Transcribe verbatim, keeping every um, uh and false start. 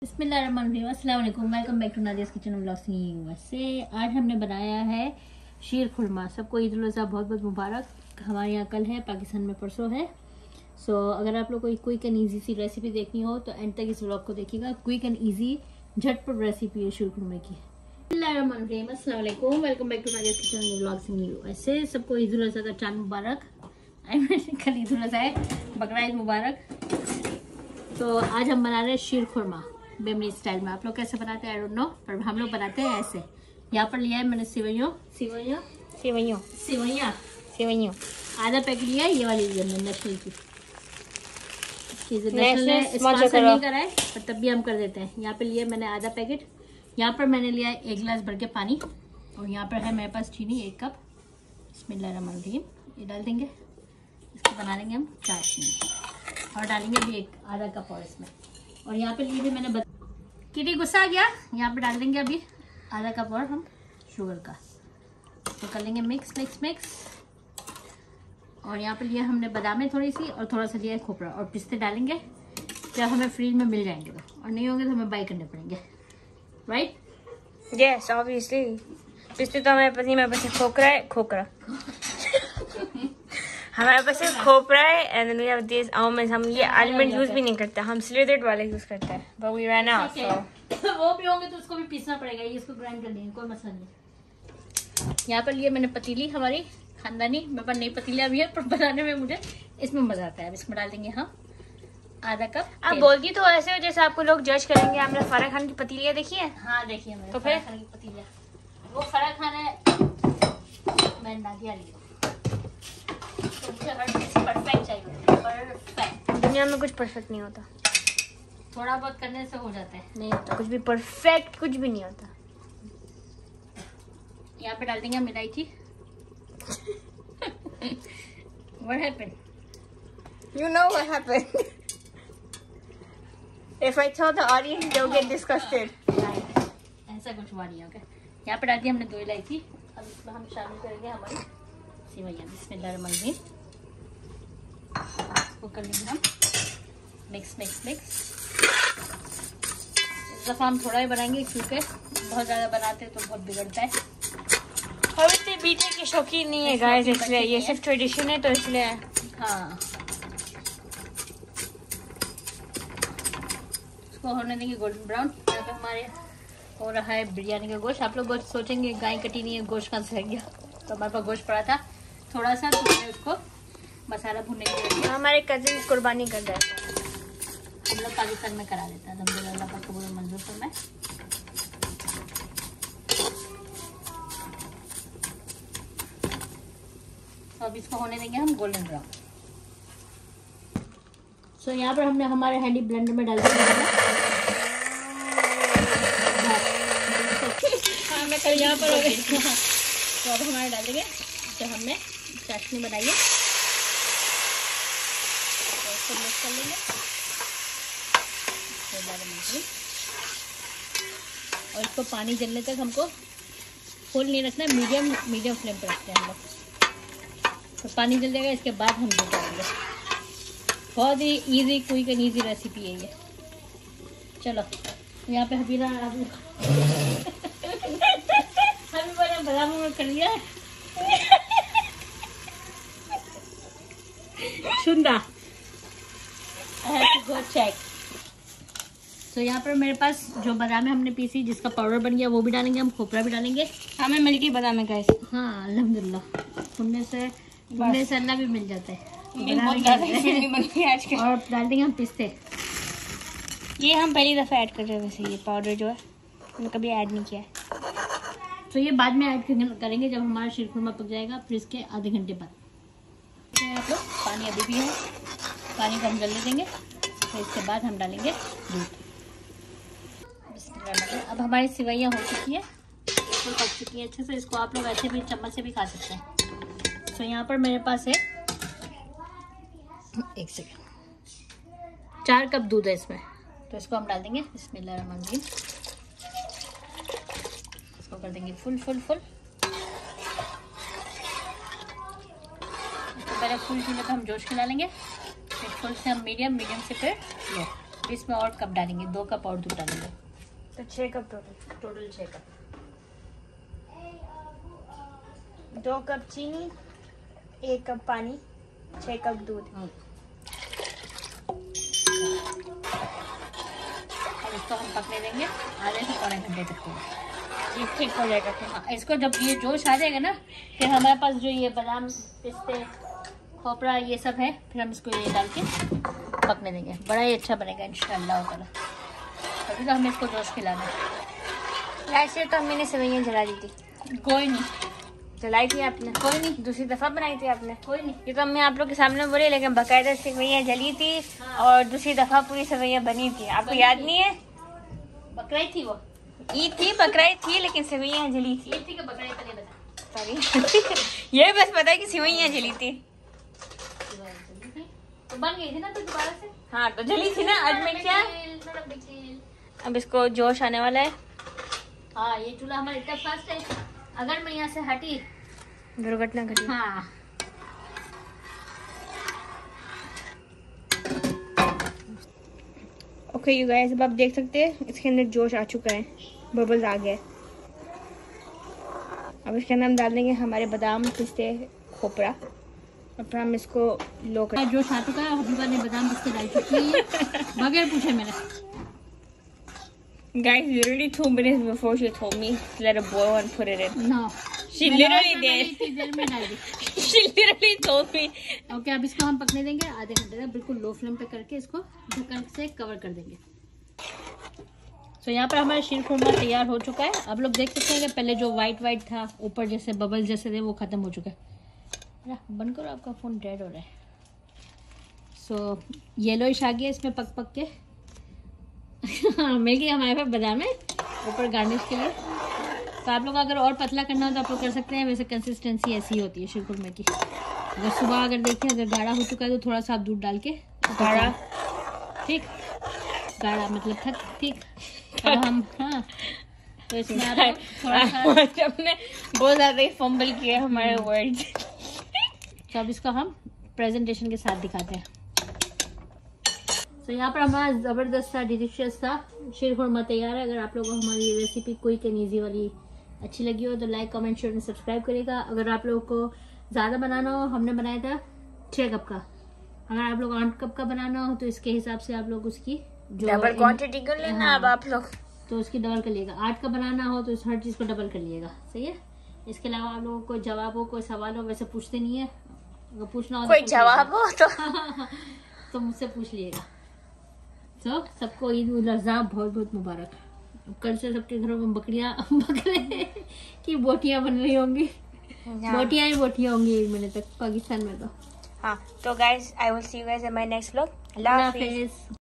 बिस्मिल्लाहिर्रहमानिर्रहीम, अस्सलाम वालेकुम, welcome back to Nadia's kitchen vlogs USA. आज हमने बनाया है शीर खुरमा। सबको ईद उल अज़हा बहुत बहुत मुबारक। हमारे यहाँ कल है, पाकिस्तान में परसों है। सो so, अगर आप लोग को क्विक एंड ईजी सी रेसिपी देखनी हो तो एंड तक इस व्लॉग को देखिएगा। क्विक एंड ईजी झटपट रेसिपी है शीर खुरमे की। बिस्मिल्लाहिर्रहमानिर्रहीम, अस्सलाम वालेकुम, welcome back to Nadia's kitchen vlogs USA. सबको ईद उल अज़हा का चांद मुबारक। कल ईद उल अज़हा है, बकरा ईद मुबारक। तो आज हम बना रहे हैं शीर खुरमा बेमनी स्टाइल में। आप लोग कैसे बनाते हैं आई डोंट नो, पर हम लोग बनाते हैं ऐसे। यहाँ पर लिया है मैंने सिवैयों सिवैयों सिवैयों सिवैया सिवैयों आधा पैकेट लिया है। ये वाली लिया मैंने नेशनल की। नेशनल ने स्पॉन्सर नहीं करा है, पर तब भी हम कर देते हैं। यहाँ पे लिया मैंने आधा पैकेट। यहाँ पर मैंने लिया है एक गिलास भर के पानी, और यहाँ पर है मेरे पास चीनी एक कप। बिस्मिल्लाहिर्रहमानिर्रहीम, ये डाल देंगे। इसको बना लेंगे हम चाशनी, और डालेंगे अभी एक आधा कप और इसमें। और यहाँ पे लिए भी मैंने बत... कितनी गुस्सा आ गया। यहाँ पे डाल देंगे अभी आधा कप और हम शुगर का। तो कर लेंगे मिक्स मिक्स मिक्स। और यहाँ पे लिया हमने बादामें थोड़ी सी, और थोड़ा सा लिया है खोपरा, और पिस्ते डालेंगे जब हमें फ्रीज में मिल जाएंगे तो, और नहीं होंगे तो हमें बाई करने पड़ेंगे, राइट? Yes obviously. पिस्ते तो हमारे पास नहीं, मेरे पास खोखरा है खोखरा हमारे पास सिर्फ खोपरा है। And then we have this almonds. हम ये आलमंड यूज भी नहीं करते, हम स्लिदर्ड वाले यूज करते हैं। But we run out so वो भी होंगे तो उसको भी पीसना पड़ेगा। ये इसको ग्राइंड कर लेंगे, कोई मसला नहीं। यहाँ पर लिए मैंने पतीली हमारी खानदानी। मेरे पास नई पतीलियाँ भी है, पर बनाने में मुझे इसमें मजा आता है। अब इसमें डाल देंगे हम आधा कप। आप बोलती तो ऐसे हो जैसे आपको लोग जज करेंगे। आपने फराह खान की पतीलियाँ देखी है? हाँ देखिए मैंने तो फिर खान की पतीलियाँ। वो फराह खान है, मैंने नादिया लिया। तो मुझे हर चीज परफेक्ट चाहिए, परफेक्ट। दुनिया में कुछ परफेक्ट नहीं होता, थोड़ा बहुत करने से हो जाता है। नहीं होता कुछ भी परफेक्ट, कुछ भी नहीं होता। यहाँ पे डाल देंगे हम इलायची। What happened? You know what happened? If I tell the audience, they'll get disgusted. ऐसा कुछ हुआ नहीं होगा। यहाँ पे डाल दी हमने दो इलायची। अब इसमें हम शामिल करेंगे हमारी सिवैयाँ। बिस्मिल्लाहिर्रहमानिर्रहीम। इसको कर लेंगे हम मिक्स मिक्स मिक्स। इस दफ़ा हम थोड़ा ही बनाएंगे, क्योंकि बहुत ज़्यादा बनाते हैं तो बहुत बिगड़ता है। और इतने बीटे के शौकीन नहीं है गाइस, इसलिए ये सिर्फ ट्रेडिशन है तो इसलिए। हाँ, इसको होने देंगे गोल्डन ब्राउन। यहाँ पे हमारे हो रहा है बिरयानी का गोश्त। आप लोग गोश्त सोचेंगे गाय कटी नहीं है, गोश्त कहाँ से आ गया। तो हमारे पास गोश्त पड़ा था थोड़ा सा, तो मैंने उसको मसाला भूनने के लिए। हमारे कजिन कुर्बानी कर रहे हैं। हम लोग पाकिस्तान में करा देता है, अल्हम्दुलिल्लाह का कबूल मंजूर तो मैं। तो अब इसको होने देंगे हम गोल्डन ब्राउन। सो यहाँ पर हमने हमारे हैंडी ब्लेंडर में डाल दिया। हाँ मैं कल यहाँ पर हो गई। तो अब हमारे डाल देंगे जो हमने चाशनी बनाई है, तो इसको मिक्स कर लेंगे। और इसको पानी जलने तक हमको फुल नहीं रखना है, मीडियम मीडियम फ्लेम पर रखते हैं हम लोग। तो पानी जल जाएगा, इसके बाद हम दूध डालेंगे। बहुत ही easy quick and easy recipe है ये। चलो यहाँ पे हबीरा हबी बड़ा बड़ा कर लिया है। शुंदा गो चेक। तो यहाँ पर मेरे पास जो बादाम हमने पीसी, जिसका पाउडर बन गया, वो भी डालेंगे हम। खोपरा भी डालेंगे। हमें मिल गई बादाम है गाइस। हाँ अल्हम्दुलिल्लाह, सुनने से सुनने से अल्लाह भी मिल जाता है। बहुत ज़्यादा आज के। और डाल देंगे हम पिस्ते। ये हम पहली दफ़ा ऐड कर रहे हैं वैसे। ये पाउडर जो है हमने कभी ऐड नहीं किया है, तो ये बाद में ऐड करेंगे जब हमारा शीर खुरमा पक जाएगा, फिर इसके आधे घंटे बाद। आप लोग पानी अभी भी है, पानी को हम जलने देंगे। फिर इसके बाद हम डालेंगे दूध। अब हमारी सिवैयाँ हो चुकी है, बिल्कुल पक चुकी है अच्छे से। इसको आप लोग ऐसे भी चम्मच से भी खा सकते हैं। तो यहाँ पर मेरे पास है, एक सेकेंड, चार कप दूध है इसमें। तो इसको हम डाल देंगे। बिस्मिल्लाहिर्रहमानिर्रहीम। इसको कर देंगे फुल फुल फुल। पहले फुल चूल्हे पे हम जोश खिला लेंगे, फिर फुल से हम मीडियम, मीडियम से फिर लो। इसमें और कप डालेंगे, दो कप और दूध डालेंगे, तो छह कप टोटल। टोटल छह कप। दो कप चीनी, एक कप पानी, छह कप दूध। अब इसको हम पकने देंगे आधे से पौने घंटे तक के। ये ठीक हो जाएगा फिर। हाँ, इसको जब ये जोश आ जाएगा ना, फिर हमारे पास जो ये बादाम, पिस्ते, खोपरा ये सब है, फिर हम इसको ये डाल के पकने देंगे। बड़ा ही अच्छा बनेगा इंशाल्लाह ताला। अभी तो हमें इसको जोश खिलाना है। लास्ट ईयर तो मैंने सेवइयाँ जला दी थी। कोई नहीं, जलाई थी आपने? कोई नहीं, दूसरी दफा बनाई थी आपने? कोई नहीं। ये तो मैं आप लोग के सामने बोली, लेकिन बकायदा सेवइयाँ जली थी। हाँ। और दूसरी दफा पूरी सेवइयाँ बनी थी। आपको बनी याद थी। नहीं है? बकराई थी वो, ईद थी, बकरीद थी, लेकिन सेवइयाँ जली थी। ये थी कि बकराई तो नहीं बता। सॉरी ये बस पता है कि सेवइयाँ जली थी। तो बन गई थी ना तो दोबारा से। हाँ तो जली थी ना। आज मैं क्या, अब इसको जोश आने वाला है। हाँ ये चूल्हा हमारा इतना फास्ट है, अगर मैं यहाँ से हटी दुर्घटना घटी। हाँ ओके यू गाइस, अब आप देख सकते हैं इसके अंदर जोश आ चुका है, बबल्स आ गए। अब इसके अंदर हम डाल देंगे हमारे बादाम, पिस्ते, खोपरा, और फिर हम इसको लो कर। जोश आ चुका है, हबीबा ने बादाम पिस्ते डाल चुकी है बगैर पूछे मैंने। Guys, literally two minutes before she told me to let it boil and put it in. No. She literally did. इतनी देर में डाल दी। She literally told me. Okay अब इसको हम पकने देंगे आधे घंटे तक, बिल्कुल लो फ्लेम पे करके इसको ढक्कन से कवर कर देंगे। तो यहाँ पर हमारा शीर खुरमा तैयार हो चुका है। आप लोग देख सकते हैं कि पहले जो वाइट वाइट था ऊपर जैसे बबल जैसे थे वो खत्म हो चुका है। बंद करो, आपका फोन डेड हो रहा है। सो येलोइश आ गया इसमें पक पक के। मिल गई हमारे पास बादाम है ऊपर गार्निश के लिए। तो आप लोग अगर और पतला करना हो तो आप लोग कर सकते हैं। वैसे कंसिस्टेंसी ऐसी होती है शीर खुरमे की। अगर सुबह अगर देखें अगर गाढ़ा हो चुका है तो थोड़ा सा आप दूध डाल के गाढ़ा, ठीक, गाढ़ा मतलब था ठीक। अब हम हाँ तो इसमें आप लोग थोड़ा सा हमने बहुत ज्यादा ही फंबल किया हमारे वर्ड्स। तो अब इसको हम प्रेजेंटेशन के साथ दिखाते हैं। तो यहाँ पर हमारा ज़बरदस्त सा डिलीशियस सा शीर खुरमा तैयार है। अगर आप लोगों को हमारी रेसिपी क्विक एंड ईजी वाली अच्छी लगी हो तो लाइक कमेंट शेयर सब्सक्राइब करिएगा। अगर आप लोगों को ज़्यादा बनाना हो, हमने बनाया था छः कप का, अगर आप लोग आठ कप का बनाना हो तो इसके हिसाब से आप लोग उसकी जो डबल क्वांटिटी कर लेना। अब आप लोग तो उसकी डबल कर लिएगा। आठ का बनाना हो तो हर चीज़ को डबल कर लिएगा, सही है। इसके अलावा आप लोगों को जवाब हो, कोई सवाल हो, वैसे पूछते नहीं है, अगर पूछना हो कोई जवाब हो तो तो मुझसे पूछ लिएगा। तो सबको ईद उल अज़हा बहुत बहुत मुबारक। कल से सबके घरों में बकरियां बकरे की बोटियां बन रही होंगी। बोटियां ही बोटियां होंगी एक महीने तक पाकिस्तान में तो। हाँ तो guys, I will see you guys in my next vlog. Allah हाफिज़।